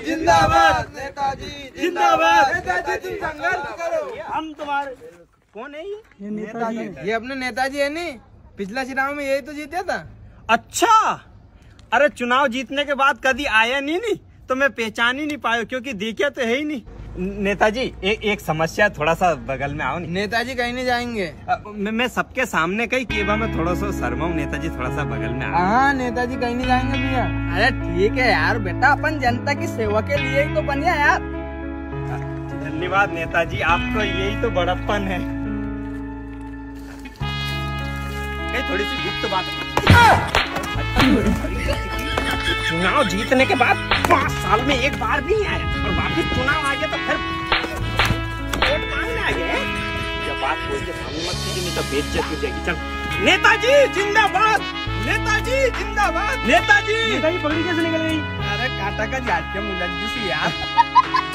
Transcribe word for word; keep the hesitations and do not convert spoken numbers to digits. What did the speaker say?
जिंदाबाद, नेताजी जिंदाबाद। नेताजी तुम संघर्ष करो, हम तुम्हारे। कौन है ये? ये नेताजी, ये अपने नेताजी है नी, पिछला चुनाव में यही तो जीता था। अच्छा, अरे चुनाव जीतने के बाद कभी आया नहीं नहीं तो मैं पहचान ही नहीं पाया, क्योंकि दिखे तो है ही नहीं। नेताजी ए, एक समस्या, थोड़ा सा बगल में आओ। नहीं नेताजी कहीं नहीं जाएंगे। अ, मैं, मैं सबके सामने कहीं केबा में थोड़ा सा शर्मा हूँ। नेताजी थोड़ा सा बगल में आओ। हाँ, नेताजी कहीं नहीं जाएंगे भैया। अरे ठीक है यार बेटा, अपन जनता की सेवा के लिए ही तो बनिया यार। धन्यवाद नेताजी, आपको यही तो बड़प्पन है। कहीं थोड़ी सी गुप्त बात। चुनाव जीतने के बाद पाँच साल में एक बार भी नहीं आया, और वापिस चुनाव आ गया तो फिर वोट मांगने आ गए। जब बात बोल के सामने मत कीजिए, नहीं तो बेइज्जत हो जाएगी। चल नेताजी जिंदाबाद, नेताजी जिंदाबाद। नेताजी नेताजी पगड़ी कैसे निकल गई? अरे काटा का जाट के मुझे यार।